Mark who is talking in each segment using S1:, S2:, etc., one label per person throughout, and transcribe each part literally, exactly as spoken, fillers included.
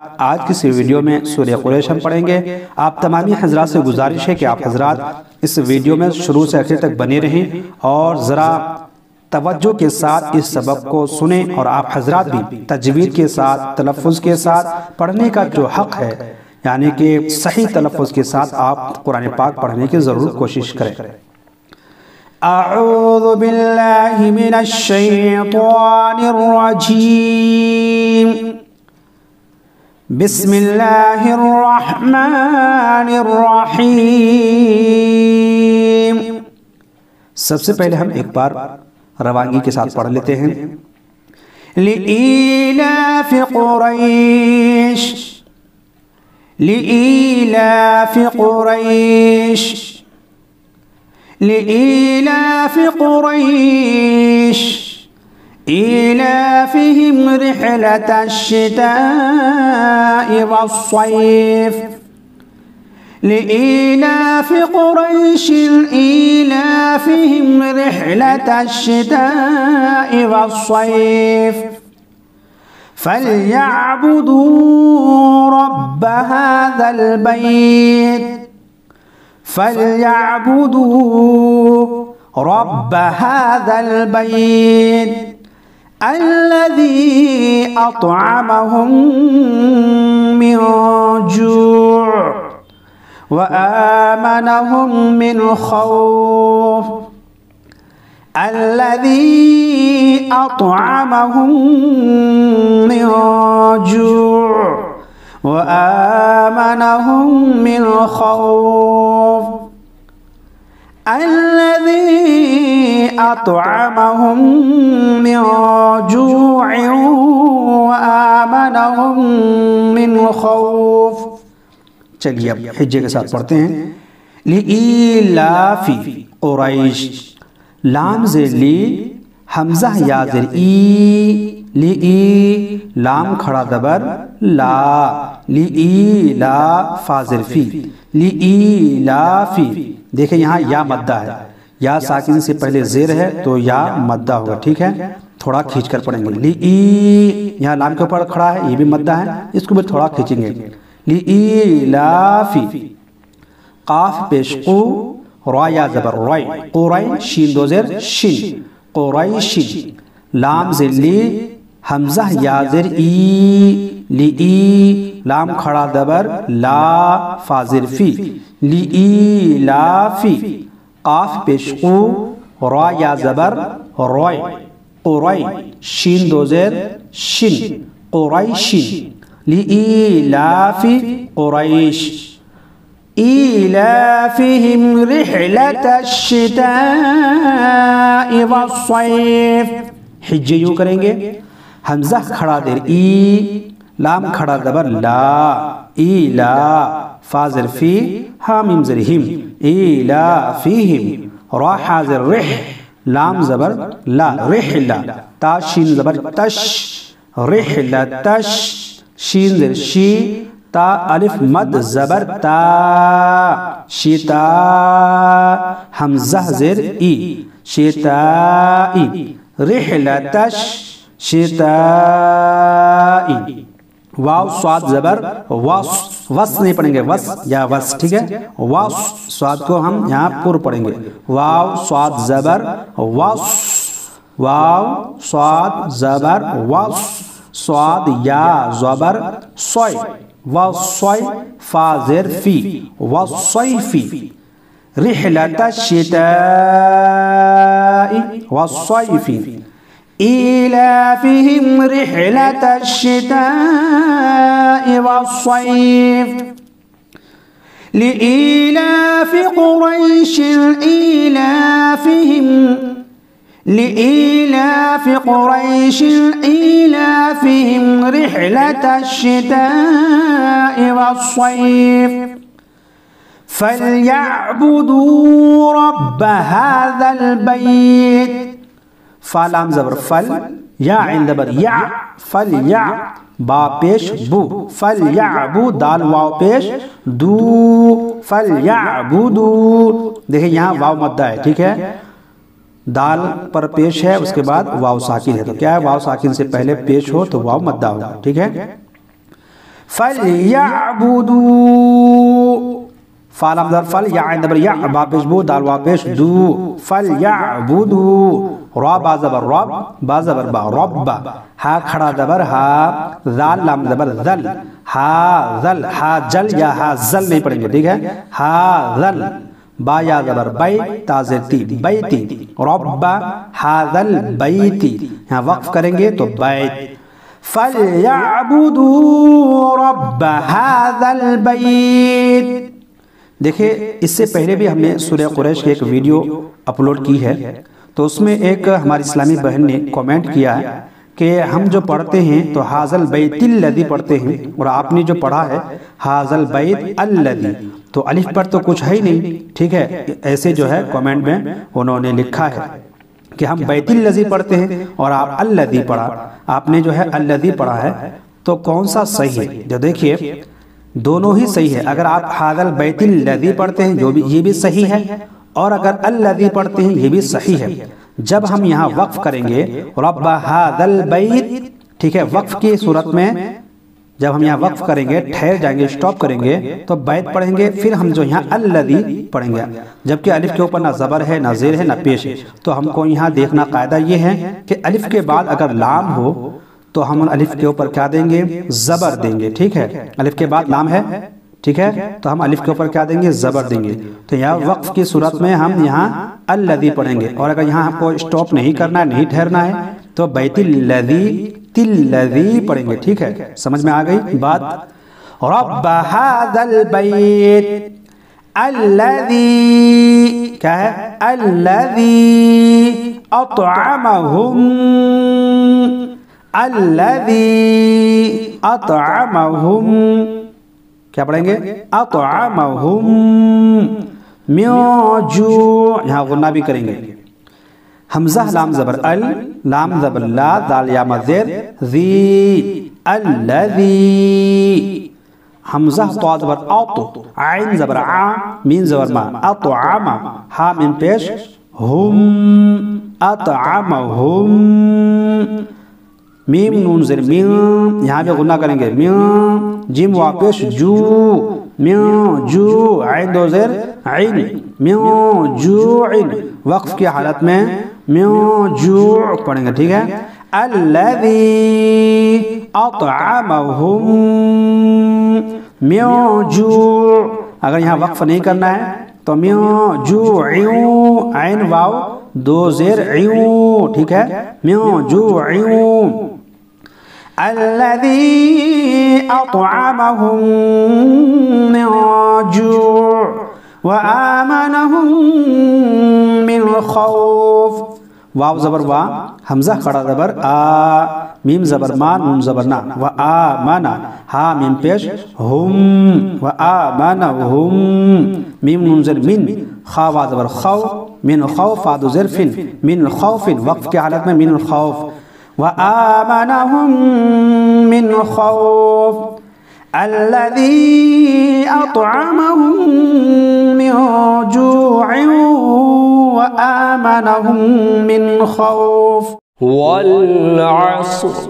S1: آج کی اس ویڈیو میں سورہ قریش ہم پڑھیں گے۔ آپ تمامی حضرات سے گزارش ہے کہ آپ حضرات اس ویڈیو میں شروع سے آخر تک بنے رہیں اور ذرا توجہ کے ساتھ اس سبق کو سنیں، اور آپ حضرات بھی تجوید کے ساتھ تلفظ کے ساتھ پڑھنے کا جو حق ہے، یعنی کہ صحیح تلفظ کے ساتھ آپ قرآن پاک پڑھنے کی ضرور کوشش کریں۔ اعوذ باللہ من الشیطان الرجیم، بسم اللہ الرحمن الرحیم۔ سب سے پہلے ہم ایک بار روانگی کے ساتھ پڑھ لیتے ہیں۔ لِإِيلَافِ قُرَيْشٍ لِإِيلَافِ قُرَيْشٍ لِإِيلَافِ قُرَيْشٍ إِيلَافِهِمْ رِحْلَةَ الشِّتَاءِ وَالصَّيْفِ لِإِيلَافِ قُرَيْشٍ إِيلَافِهِمْ رِحْلَةَ الشِّتَاءِ وَالصَّيْفِ فَلْيَعْبُدُوا رَبَّ هَذَا الْبَيْتِ فَلْيَعْبُدُوا رَبَّ هَذَا الْبَيْتِ الَّذِي أَطْعَمَهُم مِّن جُوعٍ وَآمَنَهُم مِّنْ خَوْفٍ الَّذِي أَطْعَمَهُم مِّن جُوعٍ وَآمَنَهُم مِّنْ خَوْفٍ الَّذِي أَطْعَمَهُم مِّن جُوعٍ وَآمَنَهُم مِّنْ خَوْفٍ۔ چلیے اب حجے کے ساتھ پڑھتے ہیں۔ لِإِيلَافِ قُرَيْشٍ، لام زیر لی، حمزہ یا زیر ای، لِئی، لام کھڑا دبر لا، لِئی لا فا زیر فی، لِإِيلَافِ۔ دیکھیں یہاں یا مدہ ہے، یا ساکن سے پہلے زیر ہے تو یا مدہ ہوگا، ٹھیک ہے؟ تھوڑا کھینچ کر پڑھیں گے۔ لِئی، یہاں لام کے اوپر کھڑا ہے، یہ بھی مدہ ہے، اس کو بھی تھوڑا کھینچیں گے۔ لِإِيلَافِ، قاف پیش قو، را یا زبر رائی، قورائی، شین دو زیر شن، قوریشن، لام زیر لی، حمزہ یا زیر ای، لِئی، لام کھڑا دبر لا، فا زیر فی، لِإِيلَافِ، قاف پیش قو، را یا زبر رائی، قورائی، شین دو زیر شن، قوریشن، لِإِيلَافِ قُرَيْشٍ إِيلَافِهِمْ رِحْلَةَ الشِّتَاءِ وَالصَّيْفِ۔ حجے یوں کریں گے، حمزہ کھڑا دیر ای، لام کھڑا دبر لا، ایلا، فا زر فی، حامیم زر ہم، ایلافیہم، را حاضر رح، لام زبر لا، رحلہ، تا شین زبر تش، رحلہ تش، شین زر شی، تا الف مد زبر تا، شیتا، حمزہ زر ای، شیتائی، رحلتش شیتائی، واو سواد زبر وس، وس نہیں پڑھیں گے، وس یا وس، ٹھیک ہے؟ وس سواد کو ہم یہاں پر پڑھیں گے، واو سواد زبر وس، واو سواد زبر وس، سواد یا زبر سوئی، وَالصَّيْفِ فا زر فی، وَالصَّيْفِ رِحْلَةَ الشِّتَاءِ وَالصَّيْفِ إِيلَافِهِمْ رِحْلَةَ الشِّتَاءِ وَالصَّيْفِ لِإِيلَافِ قُرَيْشٍ إِيلَافِهِمْ لِإِيلَافِ قُرَيْشٍ إِيلَافِهِمْ رِحْلَةَ الشِّتَاءِ وَالصَّيْفِ فَلْيَعْبُدُوا رَبَّ هَذَا الْبَيْتِ، فا لام زبر فل، یا عین زبر یا، فَلْيَعْ، با پیش بو، فَلْيَعْبُ، دال واو پیش دو، فَلْيَعْبُدُوا، دیکھیں یہاں واو مدہ ہے، ٹھیک ہے؟ دال پر پیش ہے، اس کے بعد واو ساکن ہے، تو کیا ہے؟ واو ساکن سے پہلے پیش ہو تو واو مدہ ہوگا، ٹھیک ہے؟ فَلْيَعْبُدُوا فا لام زبر فل یا عین زبر یا با پیش بو دال وا پیش دو فلیعبدوا را با زبر رب با زبر با رب ہا کھڑا زبر ہا ذال لام زبر ذل ہا ذل ہا جل یا ہا زل نہیں پڑھیں گے ٹھیک ہے ہا ذل با یا زبر بی تازر تی بیتی رب هذا البیت یہاں وقف کریں گے تو بیت فَلْيَعْبُدُوا رَبَّ هَذَا الْبَيْتِ دیکھیں اس سے پہلے بھی ہم نے سورہ قریش کی ایک ویڈیو اپلوڈ کی ہے تو اس میں ایک ہماری اسلامی بہن نے کومنٹ کیا ہے کہ ہم جو پڑھتے ہیں تو هَذَا الْبَيْتِ الَّذِي پڑھتے ہیں اور آپ نے جو پڑھا ہے هَذَا الْبَيْتِ الَّذِي تو الف پر تو کچھ ہے ہی نہیں ٹھیک ہے ایسے جو ہے کومنٹ میں انہوں نے لکھا ہے کہ ہم بیت الذی پڑھتے ہیں اور آپ الذی پڑھا آپ نے جو ہے الذی پڑھا ہے تو کون سا صحیح ہے جو دیکھیے دونوں ہی صحیح ہے اگر آپ هذا البیت الذی پڑھتے ہیں جو بھی یہ بھی صحیح ہے اور اگر الذی پڑھتے ہیں یہ بھی صحیح ہے جب ہم یہاں وقف کریں گے رب هذا البیت ٹھیک ہے وقف کی صورت میں جب ہم یہاں وقف کریں گے ٹھہر جائیں گے سٹاپ کریں گے تو بیت پڑھیں گے پھر ہم جو یہاں الذی پڑھیں گے جبکہ الف کے اوپر نہ زبر ہے نہ زیر ہے نہ پیش ہے تو ہم کو یہاں دیکھنا قاعدہ یہ ہے کہ الف کے بعد اگر لام ہو تو ہم الف کے اوپر کیا دیں گے زبر دیں گے ٹھیک ہے الف کے بعد لام ہے ٹھیک ہے تو ہم الف کے اوپر کیا دیں گے زبر دیں گے تو یہاں وقف کی صورت میں ہم یہاں الذی پڑھیں گے اور اگر یہاں ہم کو سٹاپ نہیں کرنا ہے نہیں ٹھہرنا ہے تو بیت الذی تلذی پڑھیں گے ٹھیک ہے سمجھ میں آ گئی بات رب هذا البیت الذی کیا ہے الذی اطعمهم الذی اطعمهم کیا پڑھیں گے اطعمهم من جوع یہاں غنہ بھی کریں گے حمزہ لام زبر ال لام زبر لا دال یا مزید ذی الذی حمزہ تو زبر اطو عین زبر ع مین زبر ما اطعم ہا من پیش ہم اطعمهم میم نون زر میم یہاں بھی غنہ کریں گے میم جیم واپس جو میم جو عین دو زر عین میم جو عین وقف کی حالت میں من جوع پڑھیں گے ٹھیک ہے الذی اطعمهم من جوع اگر یہاں وقف نہیں کرنا ہے تو من جوع عین واو دو زیر عیو ٹھیک ہے من جوع الذی اطعمهم من جوع وآمنهم من خوف واو زبر وا حمزہ کھڑا زبر آ میم زبر ما نون زبر نا و آمنا ہا میم پیش ہم و آمنهم میم نون زر من خا وا زبر خو من خوف فا دو زر فن من خوف وقف کی حالت میں من الخوف و آمنهم من خوف الذي أطعمهم من جوع وآمنهم من خوف
S2: والعصر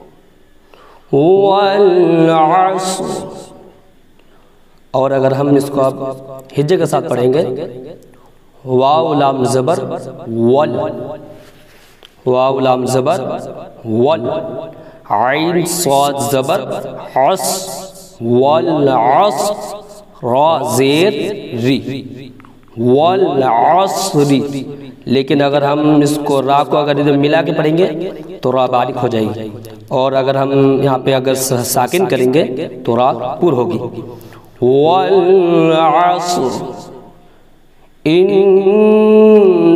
S2: والعصر اور اگر ہم اس کو اب ہجے کے ساتھ پڑھیں گے واو لام زبر ول واو لام زبر ول عین صاد زبر عص والعصر را زیر ری والعصر لیکن اگر ہم اس کو را کو اگر ادھر ملا کے پڑھیں گے تو را باریک ہو جائے گی اور اگر ہم یہاں پہ اگر ساکن کریں گے تو را پور ہوگی والعصر ان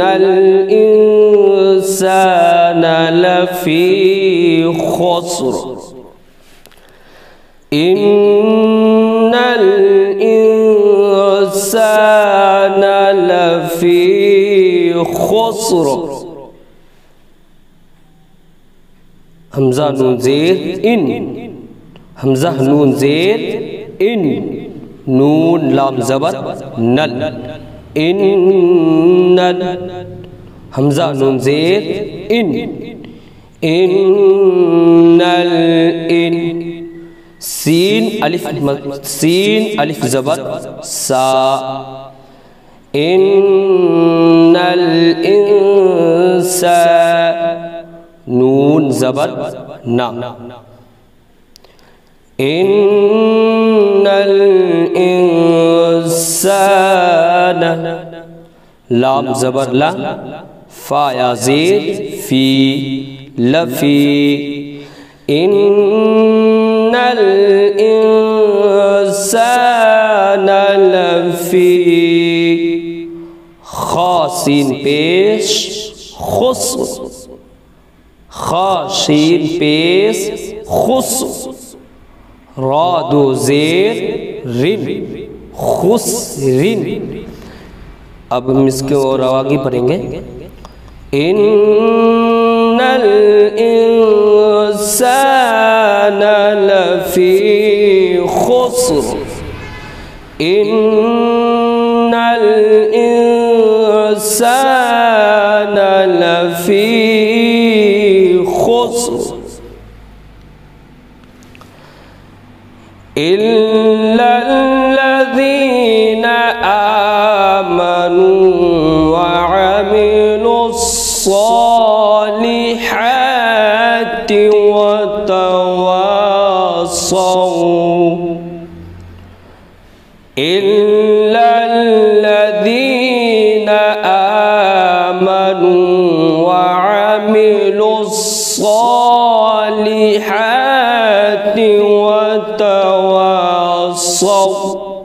S2: الانسان لفی خسر ان الانسان لفی خسر حمزہ نون زیر ان حمزہ نون زیر ان نون لام زبر نل ان نل حمزہ نون زیر ان ان ال ان سین الف سین الف زبر سا ان الانسان نون زبر نا ان الانسان لام زبر لا فا یا زیر فی لفی ان الانسان لفی خاسین پیش خسر خاشین پیش خسر راد و زیر رن خسرن اب ہم اس کے اور رواگی پڑھیں گے ان الانسان لفی خسر ان الانسان لفی خسر إلا الذين آمنوا وعملوا الصالحات وتواصوا إلا الذين آمنوا وعملوا الصالحات وتواصوا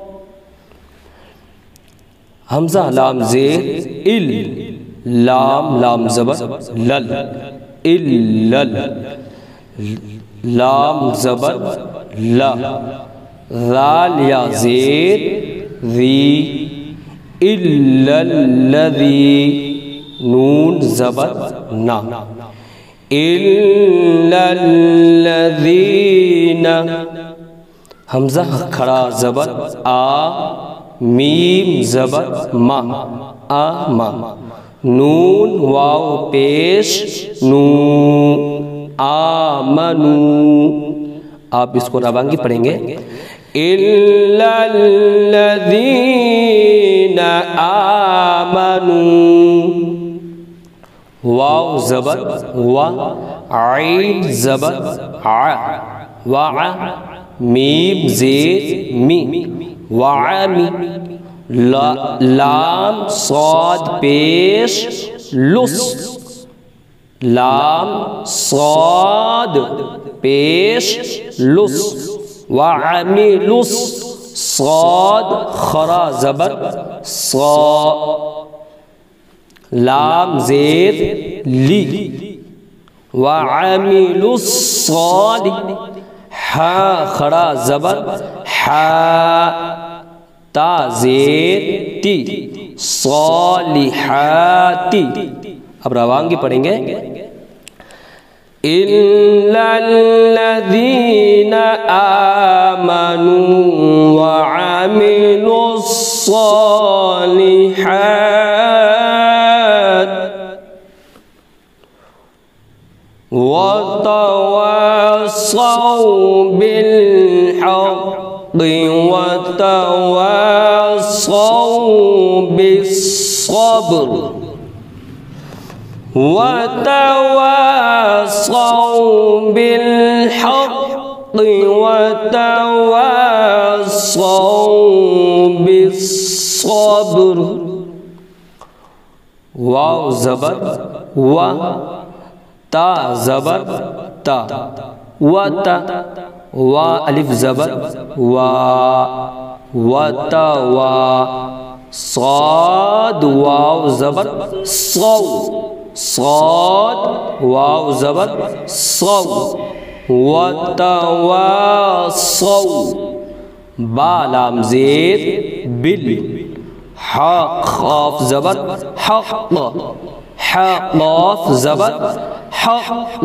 S2: حمزہ لام زیر ال لام لام زبر لل ال لام زبر لا ذال یا زیر ذی الا الذی نون زبر نا الا الذین حمزہ کھڑا زبر آ میم زبر ما آما نون واو پیش نو آمنو آپ اس کو روانگی پڑھیں گے إلا الذين آمنوا واو زبر و عین زبر ع وع میم زیر می وعمی لام صاد پیش لس لام صاد پیش لس وعملس صاد خرا زبر صا لام زیر لی وعملس صاد حا خرا زبر حا تا زیر تی صالحاتی اب روانگی پڑھیں گے إلا الذين آمنوا وعملوا الصالحات وتواصوا بالحق وتواصوا بالصبر وتواصوا بالحق وتواصوا بالصبر واو زبر و تا زبر تا و تا و الف زبر و و تا و صاد واو زبر صو صاد واو زبر صو وتواصوا با لام زیر بل حق خاف زبر حق حقاف زبر حق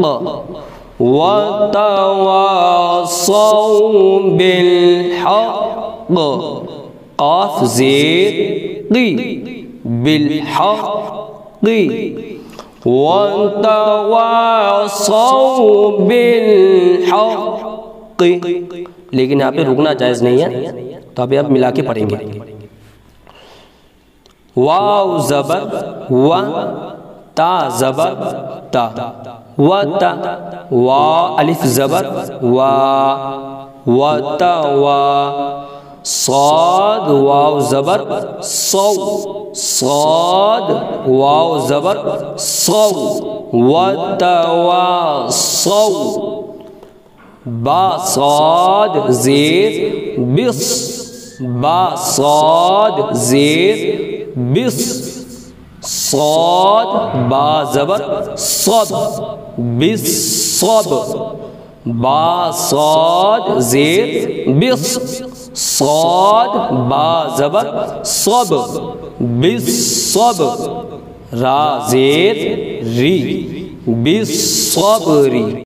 S2: وتواصوا بالحق قاف زیر قی بالحق وتواصوا بالحق لیکن یہاں پہ رکنا جائز نہیں ہے، تو ابھی اب ملا کے پڑھیں گے. واو زبر و، تا زبر تا، و تا، وا الف زبر وا، و تا وا، صاد واو زبر صو، صاد واو زبر صو، و تا وا صو، با صاد زیر بس، با صاد زیر بس، صاد با زبر صب، بس صب، با صاد زیر بس، صاد با زبر صب، بس صب، را زیر ری، بس صبری.